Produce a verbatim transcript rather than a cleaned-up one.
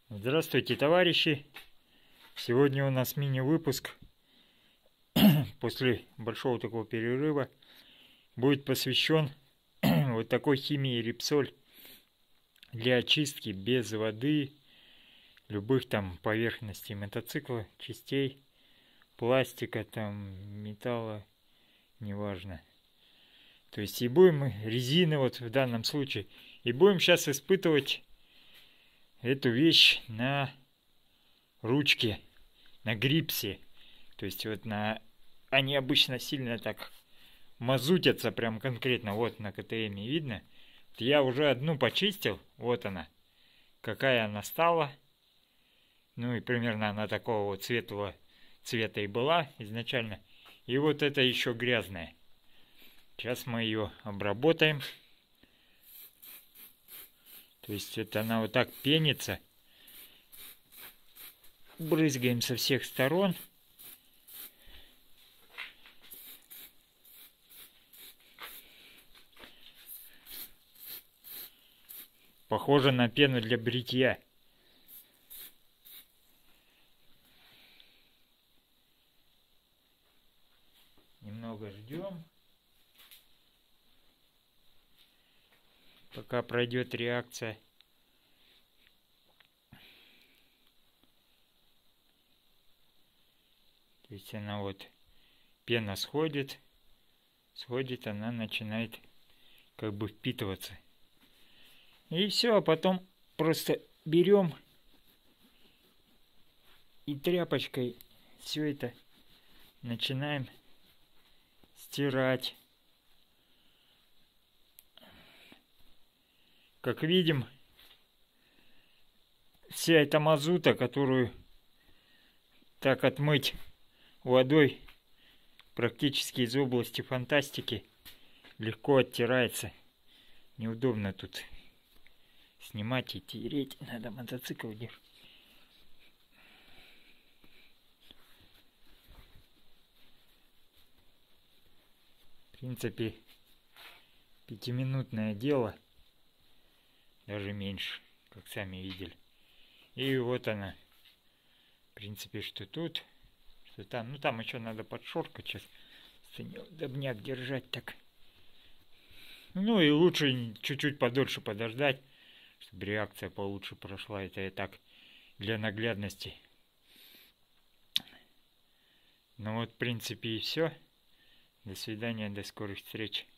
Здравствуйте, товарищи! Сегодня у нас мини-выпуск после большого такого перерыва. Будет посвящен вот такой химии Репсоль для очистки без воды любых там поверхностей мотоцикла, частей, пластика, там, металла, неважно. То есть и будем резины вот в данном случае. И будем сейчас испытывать эту вещь на ручке, на грипсе. То есть вот на... Они обычно сильно так мазутятся, прям конкретно. Вот на ка тэ эме видно. Я уже одну почистил. Вот она. Какая она стала. Ну и примерно она такого вот светлого цвета и была изначально. И вот это еще грязная. Сейчас мы ее обработаем. То есть это она вот так пенится. Брызгаем со всех сторон. Похоже на пену для бритья. Немного ждем, пока пройдет реакция. То есть она вот, пена сходит, сходит, она начинает как бы впитываться. И все, а потом просто берем и тряпочкой все это начинаем стирать. Как видим, вся эта мазута, которую так отмыть водой практически из области фантастики, легко оттирается. Неудобно тут снимать и тереть. Надо мотоцикл держать. В принципе, пятиминутное дело. Даже меньше, как сами видели. И вот она. В принципе, что тут, что там. Ну, там еще надо подшоркать сейчас. Неудобняк держать так. Ну, и лучше чуть-чуть подольше подождать, чтобы реакция получше прошла. Это я так для наглядности. Ну вот, в принципе, и все. До свидания, до скорых встреч.